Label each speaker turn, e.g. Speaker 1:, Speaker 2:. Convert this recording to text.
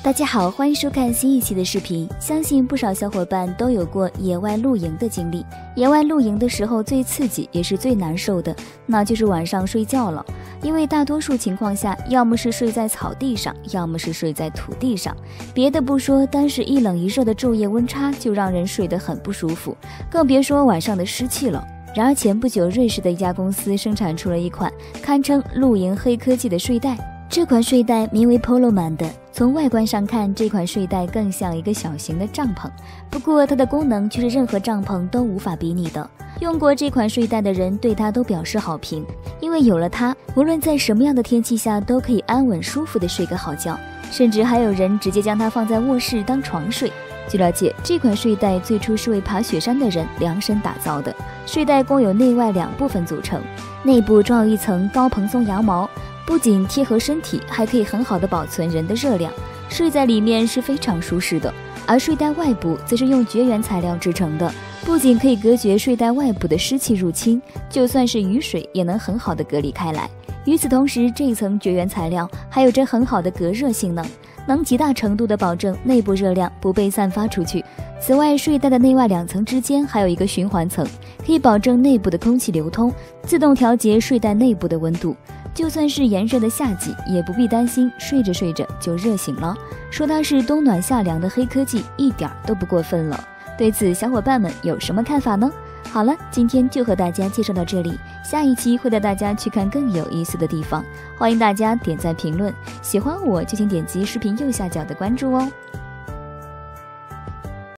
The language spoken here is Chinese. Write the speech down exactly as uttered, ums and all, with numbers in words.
Speaker 1: 大家好，欢迎收看新一期的视频。相信不少小伙伴都有过野外露营的经历。野外露营的时候最刺激也是最难受的，那就是晚上睡觉了。因为大多数情况下，要么是睡在草地上，要么是睡在土地上。别的不说，单是一冷一热的昼夜温差就让人睡得很不舒服，更别说晚上的湿气了。然而前不久，瑞士的一家公司生产出了一款堪称露营黑科技的睡袋。这款睡袋名为 Poloman 的，从外观上看，这款睡袋更像一个小型的帐篷，不过它的功能却是任何帐篷都无法比拟的。用过这款睡袋的人对它都表示好评，因为有了它，无论在什么样的天气下都可以安稳舒服地睡个好觉，甚至还有人直接将它放在卧室当床睡。据了解，这款睡袋最初是为爬雪山的人量身打造的。睡袋共有内外两部分组成，内部装有一层高蓬松羊毛，不仅贴合身体，还可以很好的保存人的热量，睡在里面是非常舒适的。而睡袋外部则是用绝缘材料制成的，不仅可以隔绝睡袋外部的湿气入侵，就算是雨水也能很好的隔离开来。与此同时，这一层绝缘材料还有着很好的隔热性能，能极大程度的保证内部热量不被散发出去。此外，睡袋的内外两层之间还有一个循环层，可以保证内部的空气流通，自动调节睡袋内部的温度。就算是炎热的夏季，也不必担心睡着睡着就热醒了。说它是冬暖夏凉的黑科技，一点都不过分了。对此，小伙伴们有什么看法呢？好了，今天就和大家介绍到这里，下一期会带大家去看更有意思的地方。欢迎大家点赞评论，喜欢我就请点击视频右下角的关注哦。